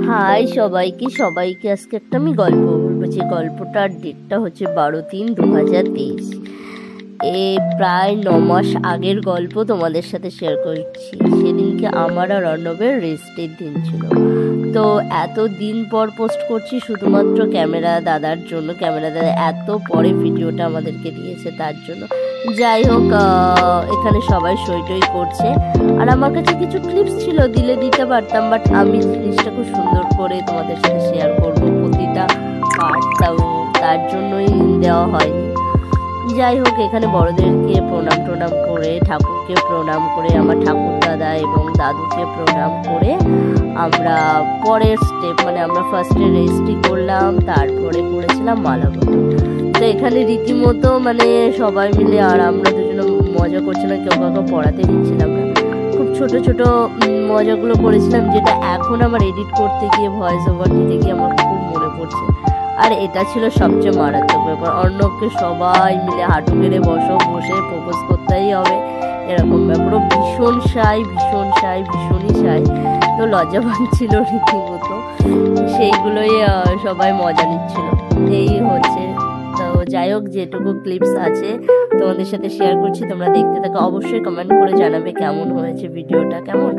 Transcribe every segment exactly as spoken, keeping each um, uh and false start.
High সবাইকে সবাইকে আজকে একটা আমি গল্প বলবো, যে গল্পটার ডেটটা হচ্ছে বারো তিন দু হাজার তেইশ। এ প্রায় ন মাস আগের গল্প তোমাদের সাথে শেয়ার করছি। সেদিনকে আমার আর অর্ণবের রেস্টের দিন ছিল। তো এত দিন পর পোস্ট করছি শুধুমাত্র ক্যামেরা দাদার জন্য। ক্যামেরা দাদা এত পরে ভিডিওটা আমাদেরকে দিয়েছে তার জন্য। যাই হোক, এখানে সবাই সই টই করছে আর আমার কাছে কিছু ক্লিপস ছিল, দিলে দিতে পারতাম, বাট আমি জিনিসটা খুব সুন্দর করে তোমাদের সাথে শেয়ার করবো প্রতিটা পার্ট, তাও তার জন্যই দেওয়া হয়নি। যাই হোক, এখানে বড়দেরকে প্রণাম প্রণাম করে, ঠাকুরকে প্রণাম করে, আমার ঠাকুর দাদা এবং দাদুকে প্রণাম করে আমরা পরের স্টেপ মানে আমরা ফার্স্টে রেস্টই করলাম, তারপরে করেছিলাম মালাবদল। তো এখানে রীতিমতো মানে সবাই মিলে আর আমরা দুজনে মজা করছিলাম, কেউ কাউকে পড়াতে দিচ্ছিলাম না। খুব ছোট ছোট মজাগুলো করেছিলাম, যেটা এখন আমার এডিট করতে গিয়ে ভয়েস ওভার দিতে গিয়ে আমার খুব মনে পড়ছে। আর এটা ছিল সবচেয়ে মারাত্মক ব্যাপার, অর্ণবকে সবাই মিলে হাঁটু গেড়ে বসো, বসে প্রপোজ করতেই হবে এরকম ব্যাপার। ভীষণ সাই ভীষণ সাই ভীষণই সাই তো লজ্জা পাচ্ছিল রীতিমতো, সেইগুলোই সবাই মজা নিচ্ছিল। এই হচ্ছে। তো যাই হোক, যেটুকু ক্লিপস আছে তোমাদের সাথে শেয়ার করছি, তোমরা দেখতে থাকো। অবশ্যই কমেন্ট করে জানাবে কেমন হয়েছে ভিডিওটা। কেমন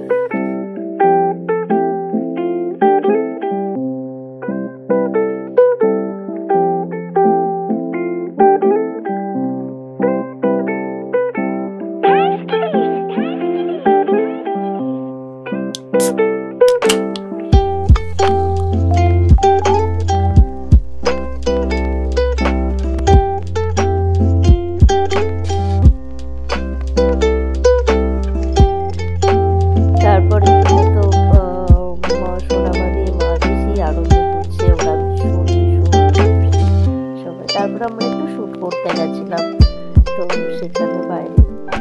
তারপর আমরা একটু শুট করতে গেছিলাম, তো সেখানে বাইরে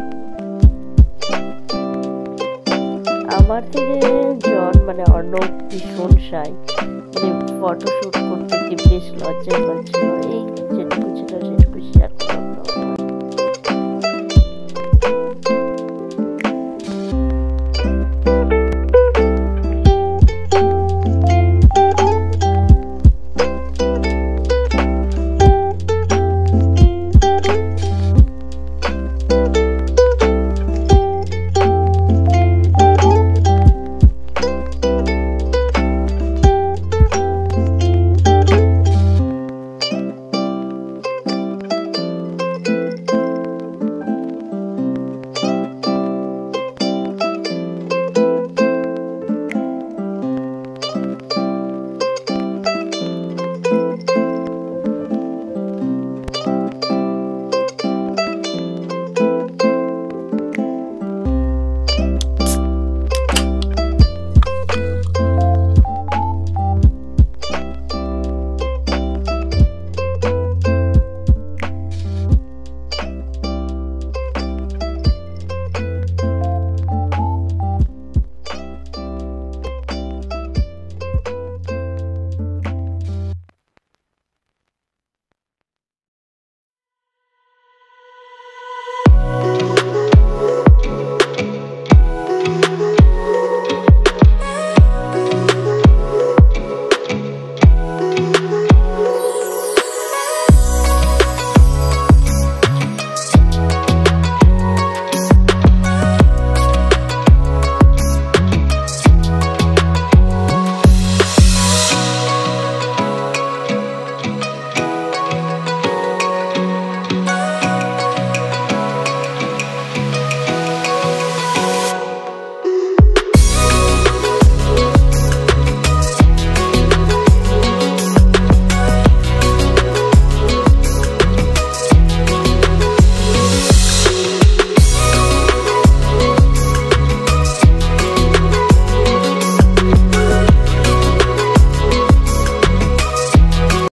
আমার থেকে জন মানে অর্ণব ভীষণ সাই, মানে ফটো শুট করতে গিয়ে বেশ লজ্জা পাচ্ছিল। এই